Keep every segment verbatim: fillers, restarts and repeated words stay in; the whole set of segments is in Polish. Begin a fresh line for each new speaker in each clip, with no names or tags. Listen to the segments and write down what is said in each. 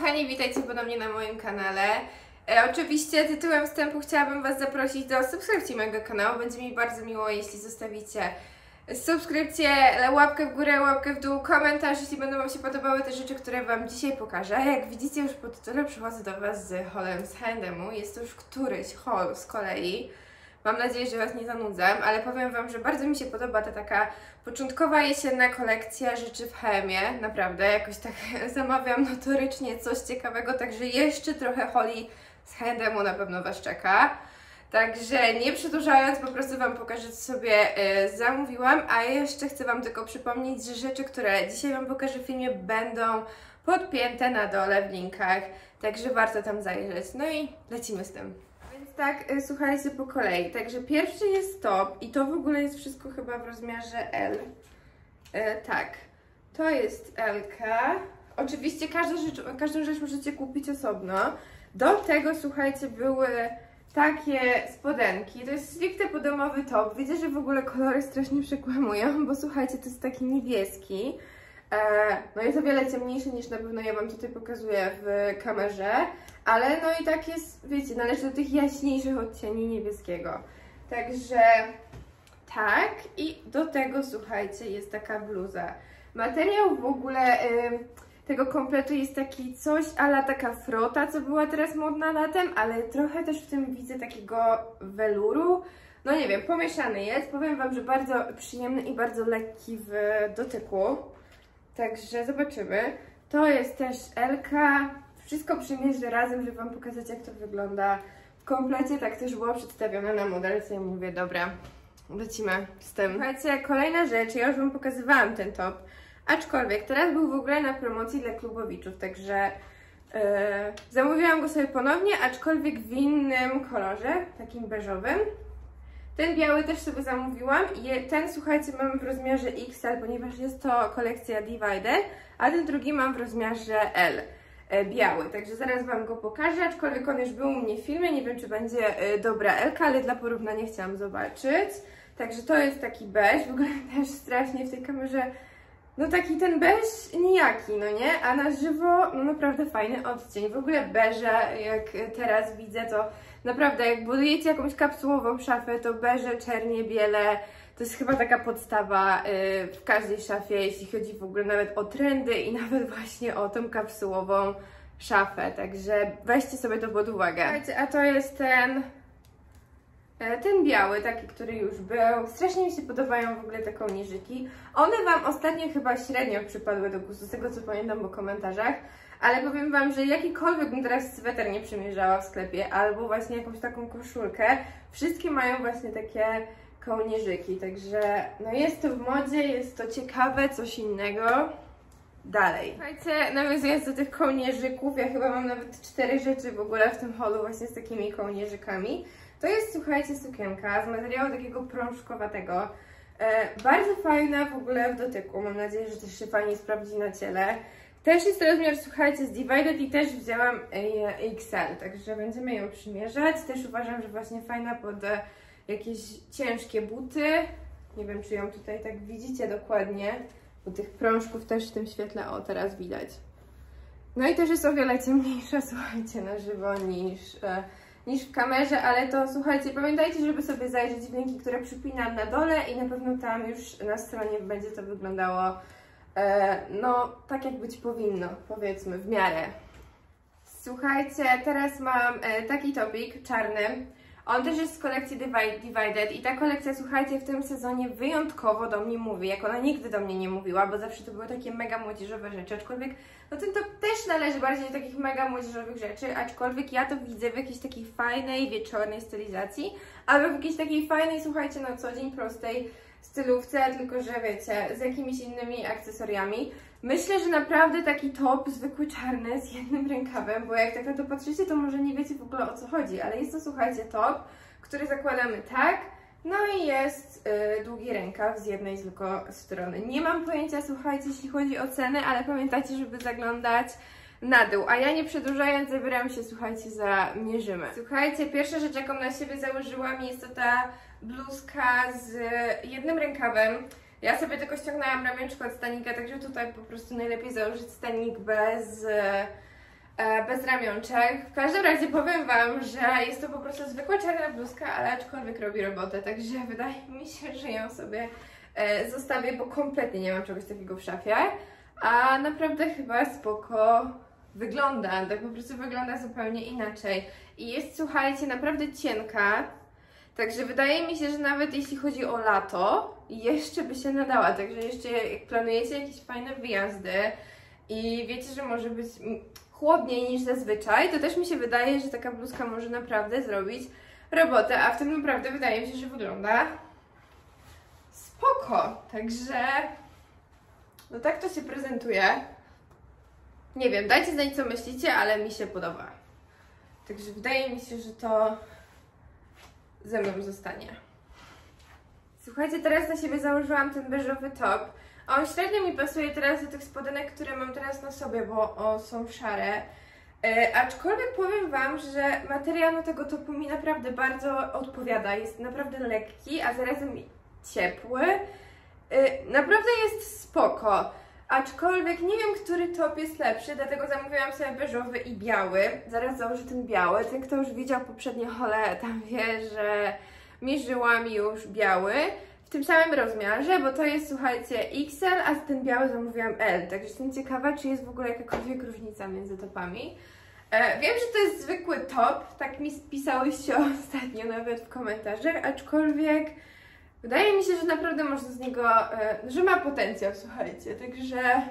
kochani, witajcie ponownie na moim kanale. E, oczywiście tytułem wstępu chciałabym Was zaprosić do subskrypcji mojego kanału. Będzie mi bardzo miło, jeśli zostawicie subskrypcję, łapkę w górę, łapkę w dół, komentarz, jeśli będą Wam się podobały te rzeczy, które Wam dzisiaj pokażę. Jak widzicie już po tytule, przychodzę do Was z haulem z H and M-u. Jest to już któryś haul z kolei. Mam nadzieję, że Was nie zanudzam, ale powiem Wam, że bardzo mi się podoba ta taka początkowa jesienna kolekcja rzeczy w H and M-ie. Naprawdę, jakoś tak zamawiam notorycznie coś ciekawego, także jeszcze trochę holi z H and M-u na pewno Was czeka. Także nie przedłużając, po prostu Wam pokażę, co sobie y, zamówiłam, a jeszcze chcę Wam tylko przypomnieć, że rzeczy, które dzisiaj Wam pokażę w filmie, będą podpięte na dole w linkach, także warto tam zajrzeć. No i lecimy z tym. Więc tak, y, słuchajcie po kolei. Także pierwszy jest top i to w ogóle jest wszystko chyba w rozmiarze L. Y, tak, to jest L-ka. Oczywiście każda rzecz, każdą rzecz możecie kupić osobno. Do tego, słuchajcie, były takie spodenki. To jest stricte podomowy top. Widzę, że w ogóle kolory strasznie przekłamują, bo słuchajcie, to jest taki niebieski. E, no jest o wiele ciemniejszy niż na pewno ja Wam tutaj pokazuję w kamerze, ale no i tak jest, wiecie, należy do tych jaśniejszych odcieni niebieskiego. Także tak, i do tego, słuchajcie, jest taka bluza. Materiał w ogóle y, tego kompletu jest taki coś a la taka frota, co była teraz modna latem, ale trochę też w tym widzę takiego weluru. No nie wiem, pomieszany jest. Powiem Wam, że bardzo przyjemny i bardzo lekki w dotyku. Także zobaczymy. To jest też L-ka. Wszystko przymierzę razem, żeby Wam pokazać, jak to wygląda w komplecie. Tak też było przedstawione na modelce i mówię, dobra, lecimy z tym. Słuchajcie, kolejna rzecz, ja już Wam pokazywałam ten top, aczkolwiek teraz był w ogóle na promocji dla klubowiczów, także yy, zamówiłam go sobie ponownie, aczkolwiek w innym kolorze, takim beżowym. Ten biały też sobie zamówiłam i ten, słuchajcie, mam w rozmiarze X L, ponieważ jest to kolekcja Divided, a ten drugi mam w rozmiarze L, e, biały, także zaraz Wam go pokażę, aczkolwiek on już był u mnie w filmie, nie wiem, czy będzie e, dobra L-ka, ale dla porównania chciałam zobaczyć. Także to jest taki beż, w ogóle też strasznie w tej kamerze, no taki ten beż nijaki, no nie? A na żywo, no naprawdę fajny odcień. W ogóle beże, jak teraz widzę, to naprawdę jak budujecie jakąś kapsułową szafę, to beże, czernie, biele, to jest chyba taka podstawa yy, w każdej szafie, jeśli chodzi w ogóle nawet o trendy i nawet właśnie o tą kapsułową szafę. Także weźcie sobie to pod uwagę. Słuchajcie, a to jest ten... Ten biały, taki, który już był. Strasznie mi się podobają w ogóle te kołnierzyki. One Wam ostatnio chyba średnio przypadły do gustu, z tego co pamiętam po komentarzach. Ale powiem Wam, że jakikolwiek bym teraz sweter nie przymierzała w sklepie, albo właśnie jakąś taką koszulkę, wszystkie mają właśnie takie kołnierzyki. Także no jest to w modzie, jest to ciekawe, coś innego. Dalej. Słuchajcie, nawiązując do tych kołnierzyków, ja chyba mam nawet cztery rzeczy w ogóle w tym haulu właśnie z takimi kołnierzykami. To jest, słuchajcie, sukienka z materiału takiego prążkowatego. E, bardzo fajna w ogóle w dotyku. Mam nadzieję, że też się fajnie sprawdzi na ciele. Też jest rozmiar, słuchajcie, z Divided i też wzięłam e, X L, także będziemy ją przymierzać. Też uważam, że właśnie fajna pod e, jakieś ciężkie buty. Nie wiem, czy ją tutaj tak widzicie dokładnie, bo tych prążków też w tym świetle, o, teraz widać. No i też jest o wiele ciemniejsza, słuchajcie, na żywo niż... E, niż w kamerze, ale to słuchajcie, pamiętajcie, żeby sobie zajrzeć w linki, które przypinam na dole i na pewno tam już na stronie będzie to wyglądało e, no tak jak być powinno, powiedzmy, w miarę. Słuchajcie, teraz mam e, taki topik czarny. On też jest z kolekcji Divided i ta kolekcja, słuchajcie, w tym sezonie wyjątkowo do mnie mówi, jak ona nigdy do mnie nie mówiła, bo zawsze to były takie mega młodzieżowe rzeczy, aczkolwiek no ten top też należy bardziej do takich mega młodzieżowych rzeczy, aczkolwiek ja to widzę w jakiejś takiej fajnej, wieczornej stylizacji, albo w jakiejś takiej fajnej, słuchajcie, na co dzień prostej stylówce, tylko że wiecie, z jakimiś innymi akcesoriami. Myślę, że naprawdę taki top zwykły czarny z jednym rękawem, bo jak tak na to patrzycie, to może nie wiecie w ogóle o co chodzi, ale jest to, słuchajcie, top, który zakładamy tak, no i jest yy, długi rękaw z jednej tylko strony. Nie mam pojęcia, słuchajcie, jeśli chodzi o ceny, ale pamiętajcie, żeby zaglądać na dół, a ja nie przedłużając zabieram się, słuchajcie, za mierzymy. Słuchajcie, pierwsza rzecz, jaką na siebie założyłam, jest to ta bluzka z jednym rękawem. Ja sobie tylko ściągnęłam ramionczko od stanika, także tutaj po prostu najlepiej założyć stanik bez bez ramionczek. W każdym razie powiem Wam, że jest to po prostu zwykła czarna bluzka, ale aczkolwiek robi robotę, także wydaje mi się, że ją sobie e, zostawię, bo kompletnie nie mam czegoś takiego w szafie, a naprawdę chyba spoko wygląda, tak po prostu wygląda zupełnie inaczej i jest, słuchajcie, naprawdę cienka, także wydaje mi się, że nawet jeśli chodzi o lato, jeszcze by się nadała, także jeszcze jak planujecie jakieś fajne wyjazdy i wiecie, że może być chłodniej niż zazwyczaj, to też mi się wydaje, że taka bluzka może naprawdę zrobić robotę, a w tym naprawdę wydaje mi się, że wygląda spoko. Także no tak to się prezentuje. Nie wiem, dajcie znać, co myślicie, ale mi się podoba. Także wydaje mi się, że to ze mną zostanie. Słuchajcie, teraz na siebie założyłam ten beżowy top. On średnio mi pasuje teraz do tych spodenek, które mam teraz na sobie, bo o, są szare. E, aczkolwiek powiem Wam, że materiał na tego topu mi naprawdę bardzo odpowiada. Jest naprawdę lekki, a zarazem ciepły. E, naprawdę jest spoko. Aczkolwiek nie wiem, który top jest lepszy, dlatego zamówiłam sobie beżowy i biały. Zaraz założę ten biały. Ten, kto już widział poprzednie hole, tam wie, że mierzyłam już biały. W tym samym rozmiarze, bo to jest, słuchajcie, X L, a ten biały zamówiłam L. Także jestem ciekawa, czy jest w ogóle jakakolwiek różnica między topami. E, wiem, że to jest zwykły top, tak mi spisałyście ostatnio nawet w komentarzach, aczkolwiek wydaje mi się, że naprawdę można z niego, e, że ma potencjał, słuchajcie, także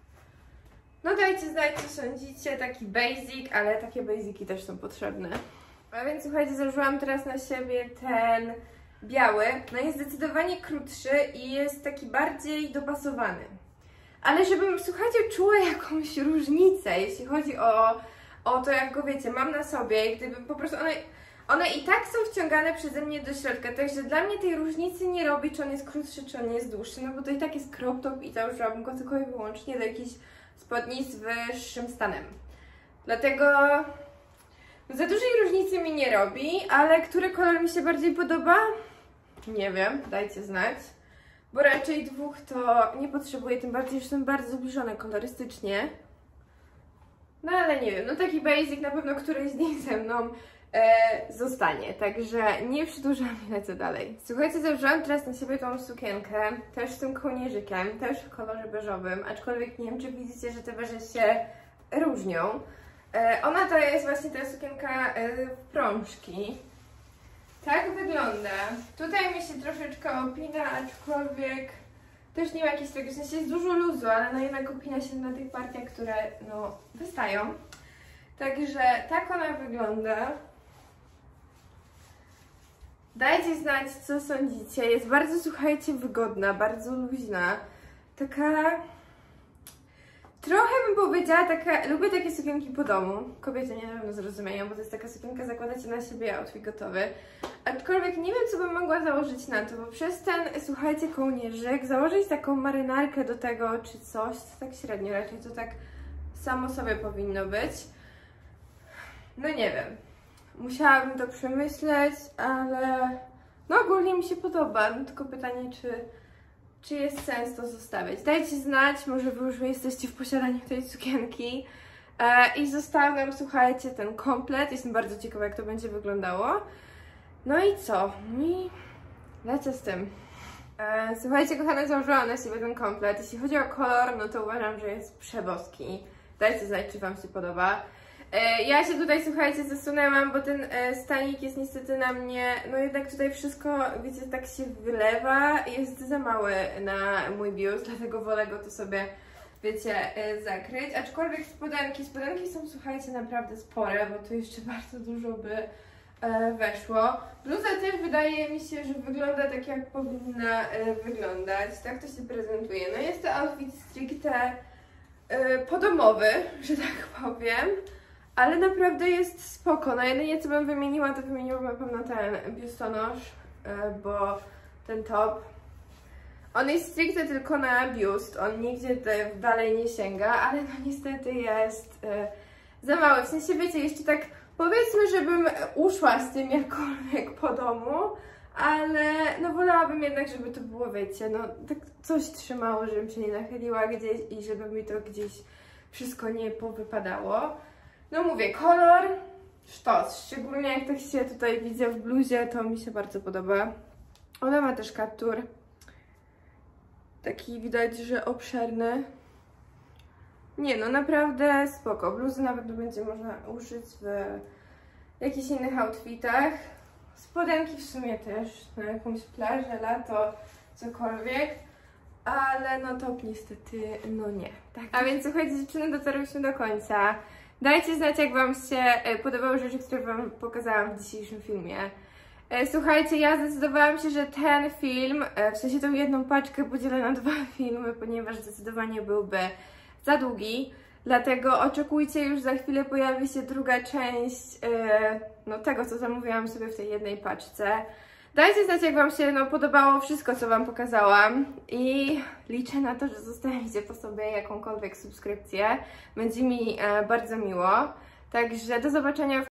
no dajcie znać, co sądzicie, taki basic, ale takie basiki też są potrzebne. A więc słuchajcie, założyłam teraz na siebie ten biały, no jest zdecydowanie krótszy i jest taki bardziej dopasowany. Ale żebym, słuchajcie, czuła jakąś różnicę, jeśli chodzi o, o to, jak go wiecie, mam na sobie i gdybym po prostu one, one i tak są wciągane przeze mnie do środka, także dla mnie tej różnicy nie robi, czy on jest krótszy, czy on jest dłuższy, no bo to i tak jest crop top i założyłabym go tylko i wyłącznie do jakichś spodni z wyższym stanem. Dlatego za dużej różnicy mi nie robi, ale który kolor mi się bardziej podoba? Nie wiem, dajcie znać, bo raczej dwóch to nie potrzebuję, tym bardziej, że są bardzo zbliżone kolorystycznie. No ale nie wiem, no taki basic na pewno któryś z nich ze mną e, zostanie, także nie przedłużam i lecę dalej. Słuchajcie, założyłam teraz na siebie tą sukienkę, też z tym kołnierzykiem, też w kolorze beżowym, aczkolwiek nie wiem, czy widzicie, że te beże się różnią. E, ona to jest właśnie ta sukienka e, w prążki. Tak wygląda. Tutaj mi się troszeczkę opina, aczkolwiek też nie ma jakiejś takiej, w sensie jest dużo luzu, ale no jednak opina się na tych partiach, które no wystają. Także tak ona wygląda. Dajcie znać, co sądzicie. Jest bardzo, słuchajcie, wygodna, bardzo luźna. Taka... Trochę bym powiedziała, taka, lubię takie sukienki po domu. Kobiety nie na pewno zrozumieją, bo to jest taka sukienka, zakładacie na siebie outfit gotowy. Aczkolwiek nie wiem, co bym mogła założyć na to, bo przez ten, słuchajcie, kołnierzyk, założyć taką marynarkę do tego, czy coś, to tak średnio, raczej to tak samo sobie powinno być. No nie wiem. Musiałabym to przemyśleć, ale no ogólnie mi się podoba, no tylko pytanie, czy... czy jest sens to zostawiać. Dajcie znać, może wy już jesteście w posiadaniu tej sukienki. E, I został nam, słuchajcie, ten komplet. Jestem bardzo ciekawa, jak to będzie wyglądało. No i co? I lecę z tym. E, słuchajcie, kochane, założyłam na siebie ten komplet. Jeśli chodzi o kolor, no to uważam, że jest przeboski. Dajcie znać, czy wam się podoba. E, ja się tutaj, słuchajcie, zasunęłam, bo ten e, stanik jest niestety na mnie, no jednak tutaj wszystko, wiecie, tak się wylewa, jest za mały na mój biust, dlatego wolę go tu sobie, wiecie, e, zakryć. Aczkolwiek spodenki, spodenki są, słuchajcie, naprawdę spore, bo tu jeszcze bardzo dużo by e, weszło. Bluza też wydaje mi się, że wygląda tak, jak powinna e, wyglądać. Tak to się prezentuje. No jest to outfit stricte e, podomowy, że tak powiem. Ale naprawdę jest spoko. No jedynie co bym wymieniła, to wymieniłam na pewno ten biustonosz, bo ten top, on jest stricte tylko na biust, on nigdzie dalej nie sięga, ale no niestety jest za mały. W sensie, wiecie, jeszcze tak powiedzmy, żebym uszła z tym jakkolwiek po domu, ale no wolałabym jednak, żeby to było, wiecie, no tak coś trzymało, żebym się nie nachyliła gdzieś i żeby mi to gdzieś wszystko nie powypadało. No mówię, kolor sztos, szczególnie jak tak się tutaj widzę w bluzie, to mi się bardzo podoba. Ona ma też kaptur, taki widać, że obszerny. Nie no, naprawdę spoko. Bluzy nawet będzie można użyć w jakichś innych outfitach. Spodenki w sumie też, na jakąś plażę, lato, cokolwiek. Ale no top niestety, no nie. Tak. A więc słuchajcie dziewczyny, dotarłyśmy do końca. Dajcie znać, jak Wam się podobały rzeczy, które Wam pokazałam w dzisiejszym filmie. Słuchajcie, ja zdecydowałam się, że ten film, w sensie tą jedną paczkę podzielę na dwa filmy, ponieważ zdecydowanie byłby za długi. Dlatego oczekujcie, już za chwilę pojawi się druga część no, tego, co zamówiłam sobie w tej jednej paczce. Dajcie znać, jak Wam się no, podobało wszystko, co Wam pokazałam i liczę na to, że zostawicie po sobie jakąkolwiek subskrypcję. Będzie mi e, bardzo miło. Także do zobaczenia w